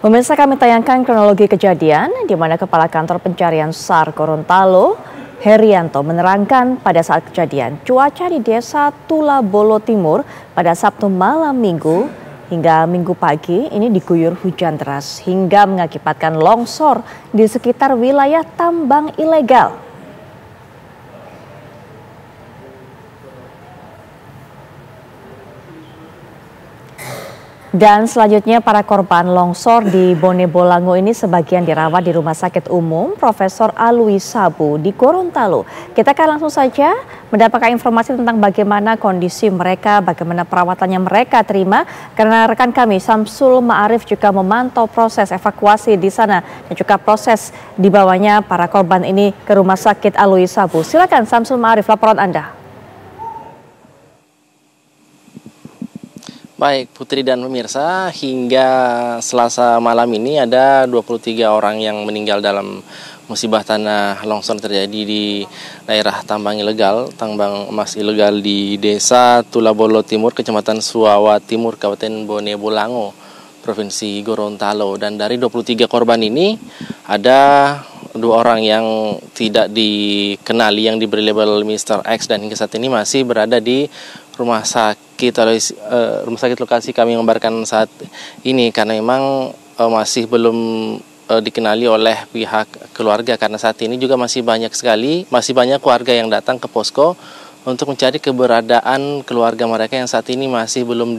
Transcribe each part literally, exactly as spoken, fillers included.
Pemirsa, kami tayangkan kronologi kejadian di mana Kepala Kantor Pencarian SAR Gorontalo, Herianto, menerangkan pada saat kejadian cuaca di Desa Tulabolo Timur pada Sabtu malam Minggu hingga Minggu pagi ini diguyur hujan deras hingga mengakibatkan longsor di sekitar wilayah tambang ilegal. Dan selanjutnya para korban longsor di Bone Bolango ini sebagian dirawat di Rumah Sakit Umum Profesor Alwi Sabu di Gorontalo. Kita akan langsung saja mendapatkan informasi tentang bagaimana kondisi mereka, bagaimana perawatannya mereka terima. Karena rekan kami Samsul Ma'arif juga memantau proses evakuasi di sana dan juga proses dibawanya para korban ini ke Rumah Sakit Alwi Sabu. Silakan Samsul Ma'arif, laporan Anda. Baik Putri dan pemirsa, hingga Selasa malam ini ada dua puluh tiga orang yang meninggal dalam musibah tanah longsor terjadi di daerah tambang ilegal, tambang emas ilegal di Desa Tulabolo Timur, Kecamatan Suawa Timur, Kabupaten Bone Bolango, Provinsi Gorontalo. Dan dari dua puluh tiga korban ini ada dua orang yang tidak dikenali yang diberi label mister X dan hingga saat ini masih berada di rumah sakit atau uh, rumah sakit lokasi kami mengabarkan saat ini karena memang uh, masih belum uh, dikenali oleh pihak keluarga, karena saat ini juga masih banyak sekali masih banyak warga yang datang ke posko untuk mencari keberadaan keluarga mereka yang saat ini masih belum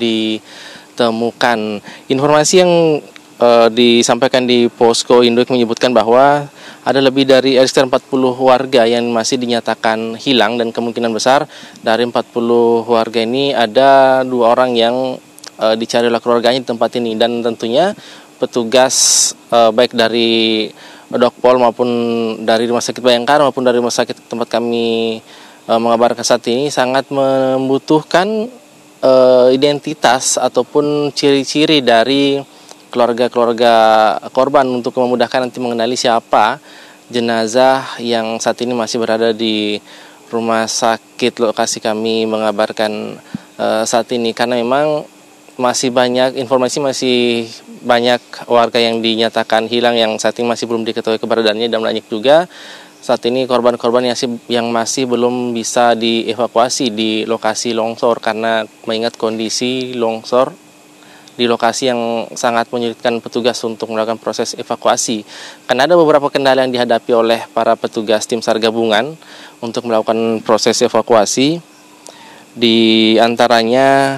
ditemukan. Informasi yang uh, disampaikan di posko induk menyebutkan bahwa ada lebih dari sekitar empat puluh warga yang masih dinyatakan hilang, dan kemungkinan besar dari empat puluh warga ini ada dua orang yang e, dicari oleh keluarganya di tempat ini. Dan tentunya petugas e, baik dari Dokpol maupun dari Rumah Sakit Bayangkara maupun dari Rumah Sakit tempat kami e, mengabarkan saat ini sangat membutuhkan e, identitas ataupun ciri-ciri dari keluarga-keluarga korban untuk memudahkan nanti mengenali siapa jenazah yang saat ini masih berada di rumah sakit lokasi kami mengabarkan uh, saat ini, karena memang masih banyak informasi masih banyak warga yang dinyatakan hilang yang saat ini masih belum diketahui keberadaannya, dan banyak juga saat ini korban-korban yang, yang masih belum bisa dievakuasi di lokasi longsor karena mengingat kondisi longsor di lokasi yang sangat menyulitkan petugas untuk melakukan proses evakuasi. Karena ada beberapa kendala yang dihadapi oleh para petugas tim SAR gabungan untuk melakukan proses evakuasi. Di antaranya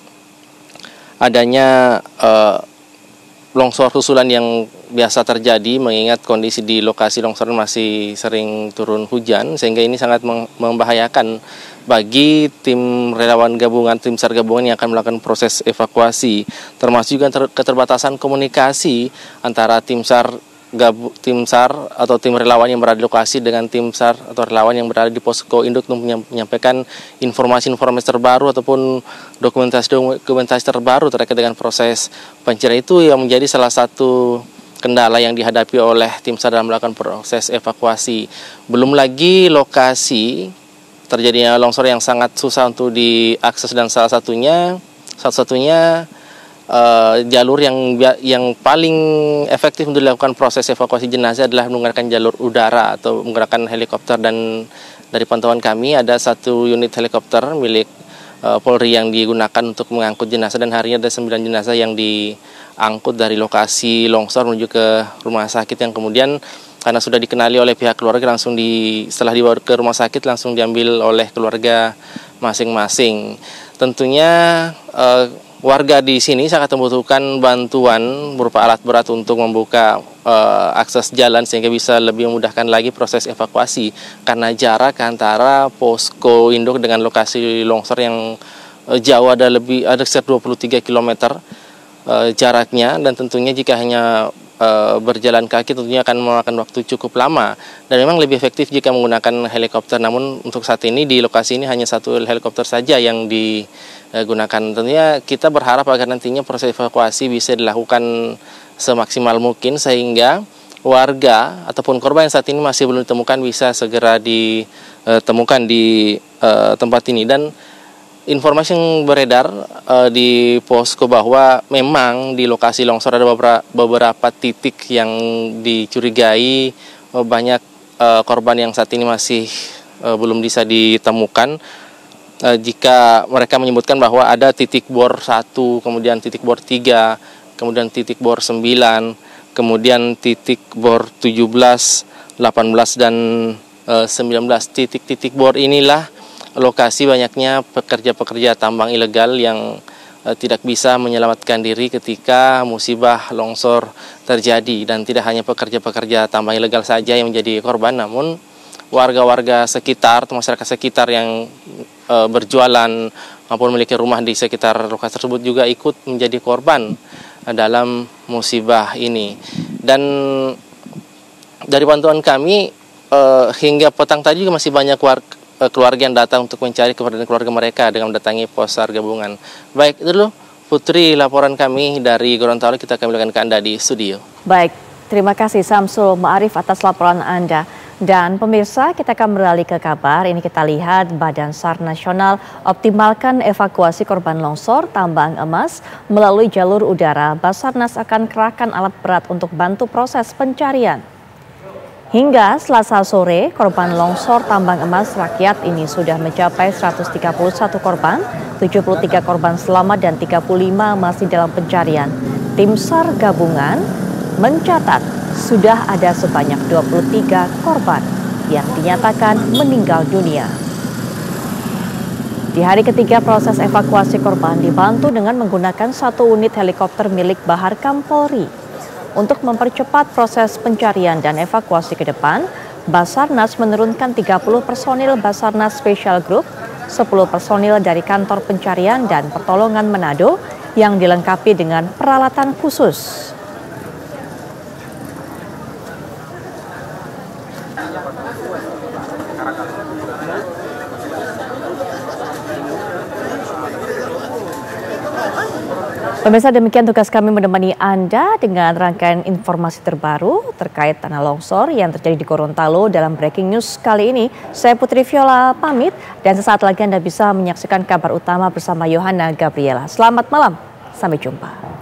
adanya uh, longsor susulan yang biasa terjadi mengingat kondisi di lokasi longsor masih sering turun hujan, sehingga ini sangat membahayakan bagi tim relawan gabungan, tim SAR gabungan yang akan melakukan proses evakuasi, termasuk juga ter keterbatasan komunikasi antara tim SAR gabu, tim SAR atau tim relawan yang berada di lokasi dengan tim SAR atau relawan yang berada di posko induk untuk menyampaikan informasi-informasi terbaru ataupun dokumentasi-dokumentasi terbaru terkait dengan proses pencarian. Itu yang menjadi salah satu kendala yang dihadapi oleh tim SAR dalam melakukan proses evakuasi. Belum lagi lokasi terjadinya longsor yang sangat susah untuk diakses, dan salah satunya satu-satunya uh, jalur yang yang paling efektif untuk dilakukan proses evakuasi jenazah adalah menggunakan jalur udara atau menggunakan helikopter. Dan dari pantauan kami ada satu unit helikopter milik uh, Polri yang digunakan untuk mengangkut jenazah, dan harinya ada sembilan jenazah yang diangkut dari lokasi longsor menuju ke rumah sakit, yang kemudian karena sudah dikenali oleh pihak keluarga langsung di setelah dibawa ke rumah sakit langsung diambil oleh keluarga masing-masing. Tentunya eh, warga di sini sangat membutuhkan bantuan berupa alat berat untuk membuka eh, akses jalan sehingga bisa lebih memudahkan lagi proses evakuasi, karena jarak antara posko induk dengan lokasi longsor yang eh, jauh ada lebih ada sekitar dua puluh tiga kilometer eh, jaraknya, dan tentunya jika hanya berjalan kaki tentunya akan memakan waktu cukup lama, dan memang lebih efektif jika menggunakan helikopter. Namun untuk saat ini di lokasi ini hanya satu helikopter saja yang digunakan. Tentunya kita berharap agar nantinya proses evakuasi bisa dilakukan semaksimal mungkin sehingga warga ataupun korban yang saat ini masih belum ditemukan bisa segera ditemukan di uh, tempat ini. Dan informasi yang beredar uh, di posko bahwa memang di lokasi longsor ada beberapa, beberapa titik yang dicurigai uh, banyak uh, korban yang saat ini masih uh, belum bisa ditemukan. Uh, jika mereka menyebutkan bahwa ada titik bor satu, kemudian titik bor tiga, kemudian titik bor sembilan, kemudian titik bor tujuh belas, delapan belas, dan uh, sembilan belas. Titik-titik bor inilah lokasi banyaknya pekerja-pekerja tambang ilegal yang uh, tidak bisa menyelamatkan diri ketika musibah longsor terjadi. Dan tidak hanya pekerja-pekerja tambang ilegal saja yang menjadi korban, namun warga-warga sekitar atau masyarakat sekitar yang e, berjualan maupun memiliki rumah di sekitar lokasi tersebut juga ikut menjadi korban dalam musibah ini. Dan dari pantauan kami e, hingga petang tadi juga masih banyak warga, e, keluarga yang datang untuk mencari keberadaan keluarga mereka dengan mendatangi pos SAR gabungan. Baik, itu dulu Putri laporan kami dari Gorontalo. Kita akan kembalikan ke Anda di studio. Baik, terima kasih Samsul Ma'arif atas laporan Anda. Dan pemirsa, kita akan beralih ke kabar. Ini kita lihat Badan SAR Nasional optimalkan evakuasi korban longsor tambang emas melalui jalur udara. Basarnas akan kerahkan alat berat untuk bantu proses pencarian. Hingga Selasa sore, korban longsor tambang emas rakyat ini sudah mencapai seratus tiga puluh satu korban, tujuh puluh tiga korban selamat dan tiga puluh lima masih dalam pencarian. Tim SAR gabungan mencatat sudah ada sebanyak dua puluh tiga korban yang dinyatakan meninggal dunia. Di hari ketiga proses evakuasi korban dibantu dengan menggunakan satu unit helikopter milik Bahar Kampolri. Untuk mempercepat proses pencarian dan evakuasi ke depan, Basarnas menurunkan tiga puluh personil Basarnas Special Group, sepuluh personil dari kantor pencarian dan pertolongan Manado yang dilengkapi dengan peralatan khusus. Pemirsa, demikian tugas kami menemani Anda dengan rangkaian informasi terbaru terkait tanah longsor yang terjadi di Gorontalo dalam Breaking News kali ini. Saya Putri Viola pamit dan sesaat lagi Anda bisa menyaksikan kabar utama bersama Yohana Gabriela. Selamat malam, sampai jumpa.